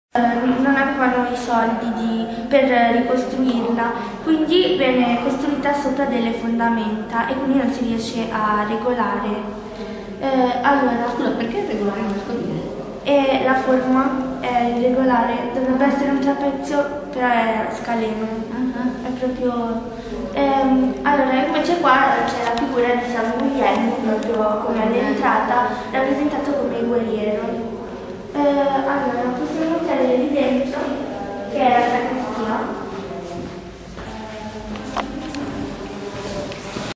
Non avevano i soldi per ricostruirla, quindi viene costruita sopra delle fondamenta e quindi non si riesce a regolare. Scusa, perché regolare non so dire? La forma è irregolare, dovrebbe essere un trapezio, però è scaleno, è proprio... allora, invece qua c'è la figura di San Guglielmo, proprio come all'entrata, rappresentato come guerriero. Allora, possiamo iniziare lì dentro, che è la sacrestia.